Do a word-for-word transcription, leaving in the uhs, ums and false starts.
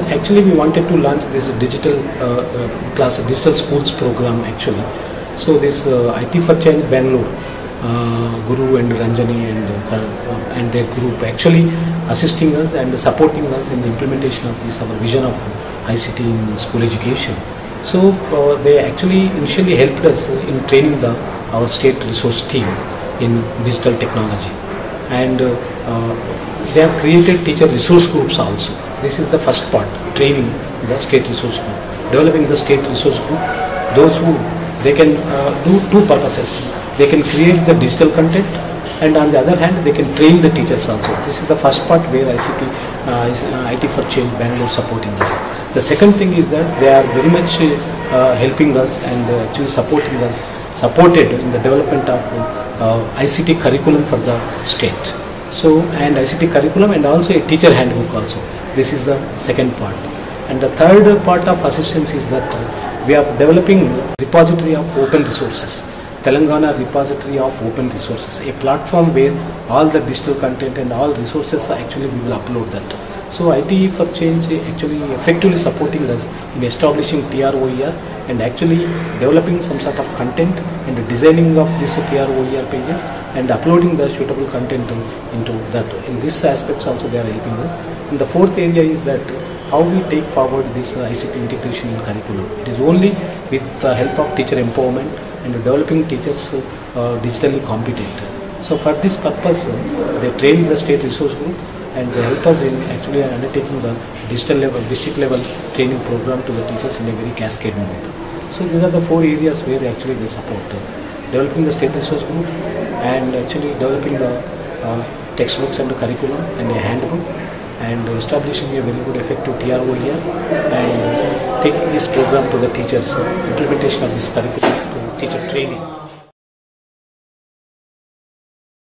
Actually, we wanted to launch this digital uh, uh, class, digital schools program actually. So this uh, I T for Change Bangalore, uh, Guru and Ranjani and uh, and their group actually assisting us and supporting us in the implementation of this our vision of I C T in school education. So uh, they actually initially helped us in training the our state resource team in digital technology, and uh, uh, they have created teacher resource groups also. This is the first part, training the state resource group, developing the state resource group. Those who they can uh, do two purposes. They can create the digital content, and on the other hand, they can train the teachers also. This is the first part where I C T, uh, is, uh, I T for Change Bangalore supporting us. The second thing is that they are very much uh, helping us and uh, actually supporting us, supported in the development of uh, I C T curriculum for the state. So, and I C T curriculum and also a teacher handbook also. This is the second part. And the third part of assistance is that we are developing repository of open resources. Telangana repository of open resources, a platform where all the digital content and all resources are actually we will upload that. So I T for Change actually effectively supporting us in establishing T R O E R and actually developing some sort of content and designing of these T R O E R pages and uploading the suitable content into that. In this aspects also they are helping us. And the fourth area is that how we take forward this I C T integration in curriculum. It is only with the help of teacher empowerment and developing teachers uh, digitally competent. So for this purpose, uh, they train the state resource group and they help us in actually undertaking the digital level, district level training program to the teachers in a very cascade mode. So these are the four areas where actually they support. Uh, developing the state resource group and actually developing the uh, textbooks and the curriculum and a handbook and establishing a very good effective T R O E R and taking this program to the teachers, uh, implementation of this curriculum to teacher training.